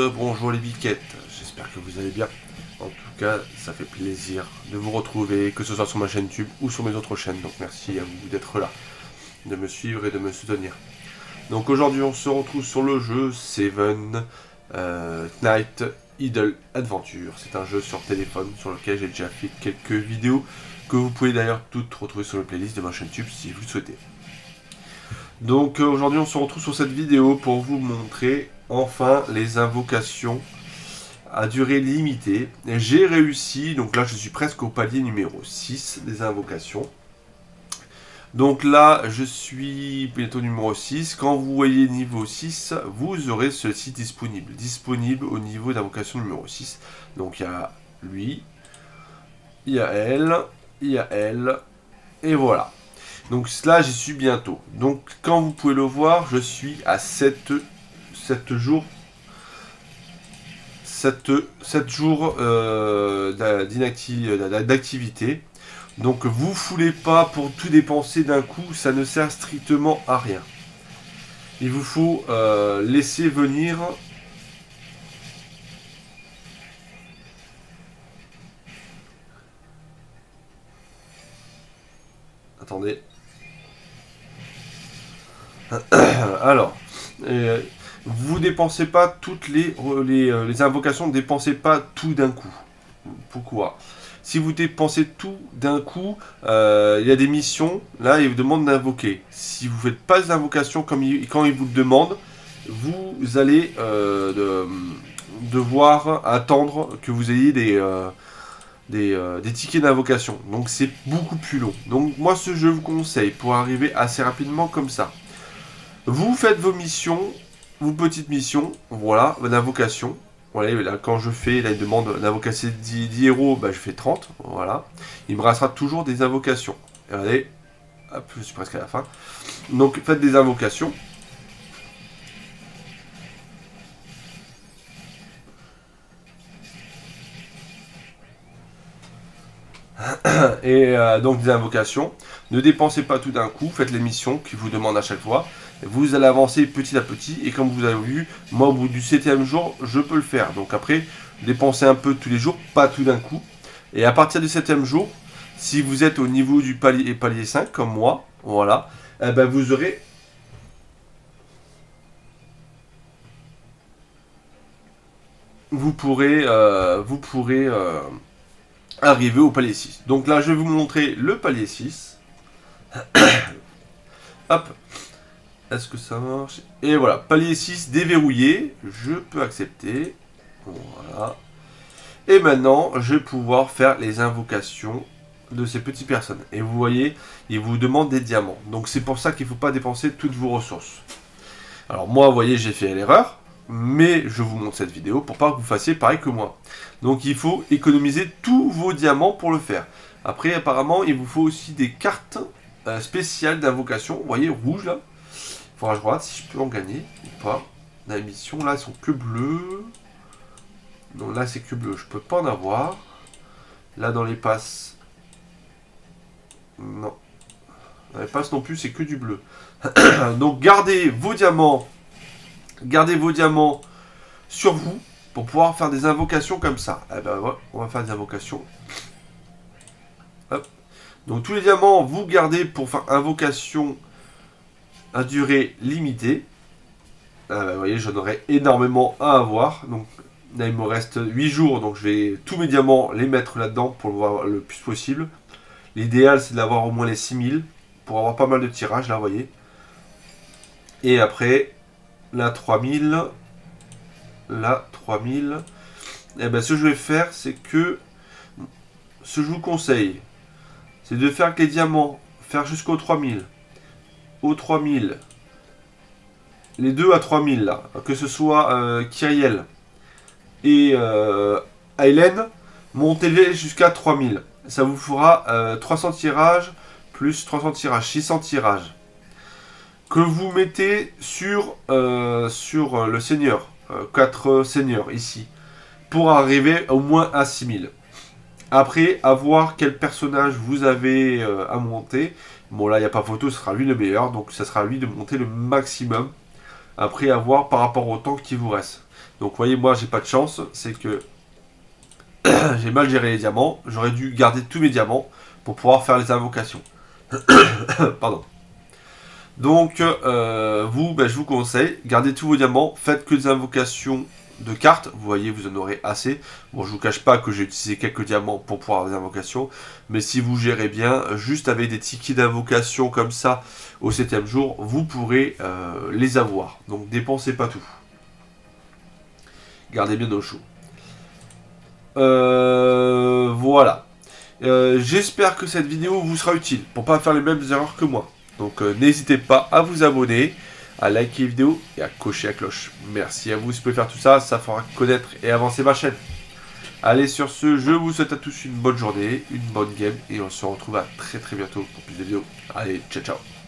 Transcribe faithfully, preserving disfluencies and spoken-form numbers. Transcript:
bonjour les biquettes, j'espère que vous allez bien. En tout cas, ça fait plaisir de vous retrouver, que ce soit sur ma chaîne YouTube ou sur mes autres chaînes. Donc merci à vous d'être là, de me suivre et de me soutenir. Donc aujourd'hui, on se retrouve sur le jeu Seven euh, Night Idle Adventure. C'est un jeu sur téléphone sur lequel j'ai déjà fait quelques vidéos que vous pouvez d'ailleurs toutes retrouver sur la playlist de ma chaîne YouTube si vous le souhaitez. Donc euh, aujourd'hui, on se retrouve sur cette vidéo pour vous montrer enfin les invocations à durée limitée. J'ai réussi, donc là je suis presque au palier numéro six des invocations. Donc là je suis bientôt numéro six. Quand vous voyez niveau six, vous aurez ceci disponible. Disponible au niveau d'invocation numéro six. Donc il y a lui, il y a elle, il y a elle, et voilà. Donc là j'y suis bientôt. Donc quand vous pouvez le voir, je suis à sept jours sept, sept jours euh, d'activité. Donc vous foulez pas pour tout dépenser d'un coup, ça ne sert strictement à rien. Il vous faut euh, laisser venir attendez. Alors, euh, vous dépensez pas toutes les, les, les invocations, ne dépensez pas tout d'un coup. Pourquoi? Si vous dépensez tout d'un coup, euh, il y a des missions, là il vous demande d'invoquer. Si vous ne faites pas les invocations comme il, quand il vous le demande, vous allez euh, de, devoir attendre que vous ayez des, euh, des, euh, des tickets d'invocation. Donc c'est beaucoup plus long. Donc moi ce jeu vous conseille pour arriver assez rapidement comme ça. Vous faites vos missions, vos petites missions, voilà, d'invocation. Voilà, là, quand je fais, là, il demande d'invocation dix, dix héros, bah, je fais trente, voilà. Il me restera toujours des invocations. Regardez, hop, je suis presque à la fin. Donc, faites des invocations. Et euh, donc, des invocations. Ne dépensez pas tout d'un coup, faites les missions qui vous demandent à chaque fois. Vous allez avancer petit à petit, et comme vous avez vu, moi au bout du septième jour, je peux le faire. Donc après, dépensez un peu tous les jours, pas tout d'un coup. Et à partir du septième jour, si vous êtes au niveau du palier, palier cinq, comme moi, voilà, eh ben vous aurez... Vous pourrez, euh, vous pourrez euh, arriver au palier six. Donc là, je vais vous montrer le palier six. Hop. Est-ce que ça marche? Et voilà, palier six déverrouillé. Je peux accepter. Voilà. Et maintenant, je vais pouvoir faire les invocations de ces petites personnes. Et vous voyez, ils vous demandent des diamants. Donc c'est pour ça qu'il ne faut pas dépenser toutes vos ressources. Alors moi, vous voyez, j'ai fait l'erreur. Mais je vous montre cette vidéo pour pas que vous fassiez pareil que moi. Donc il faut économiser tous vos diamants pour le faire. Après, apparemment, il vous faut aussi des cartes euh, spéciales d'invocation. Vous voyez, rouge là. Il faudra que je regarde si je peux en gagner ou pas. Dans la mission, là, elles sont que bleues. Non, là, c'est que bleu. Je peux pas en avoir. Là, dans les passes... Non. Dans les passes non plus, c'est que du bleu. Donc, gardez vos diamants. Gardez vos diamants sur vous pour pouvoir faire des invocations comme ça. Eh ben, ouais, on va faire des invocations. Hop. Donc, tous les diamants, vous gardez pour faire invocation à durée limitée. Ah bah, vous voyez, j'en aurai énormément à avoir. Donc là, il me reste huit jours. Donc je vais tous mes diamants les mettre là-dedans pour le voir le plus possible. L'idéal, c'est d'avoir au moins les six mille pour avoir pas mal de tirages, là, vous voyez. Et après, là, trois mille. Là, trois mille. Et ben, ce que je vais faire, c'est que ce que je vous conseille, c'est de faire que les diamants, faire jusqu'au trois mille. Au trois mille, les deux à trois mille là, que ce soit euh, Kyriel et euh, Aileen, montez-les jusqu'à trois mille. Ça vous fera euh, trois cents tirages plus trois cents tirages, six cents tirages. Que vous mettez sur, euh, sur le seigneur, euh, quatre seigneurs ici, pour arriver au moins à six mille. Après, à voir quel personnage vous avez euh, à monter. Bon, là, il n'y a pas photo, ce sera lui le meilleur. Donc, ça sera lui de monter le maximum. Après, à voir par rapport au temps qui vous reste. Donc vous voyez, moi j'ai pas de chance, c'est que j'ai mal géré les diamants, j'aurais dû garder tous mes diamants pour pouvoir faire les invocations. Pardon. Donc euh, vous, ben, je vous conseille, gardez tous vos diamants, faites que des invocations de cartes, vous voyez, vous en aurez assez. Bon, je vous cache pas que j'ai utilisé quelques diamants pour pouvoir avoir des invocations, mais si vous gérez bien, juste avec des tickets d'invocation comme ça, au septième jour, vous pourrez euh, les avoir. Donc dépensez pas tout. Gardez bien au chaud. Euh, voilà. Euh, J'espère que cette vidéo vous sera utile, pour pas faire les mêmes erreurs que moi. Donc euh, n'hésitez pas à vous abonner, à liker la vidéo et à cocher la cloche. Merci à vous, si vous pouvez faire tout ça, ça fera connaître et avancer ma chaîne. Allez, sur ce, je vous souhaite à tous une bonne journée, une bonne game, et on se retrouve à très très bientôt pour plus de vidéos. Allez, ciao ciao.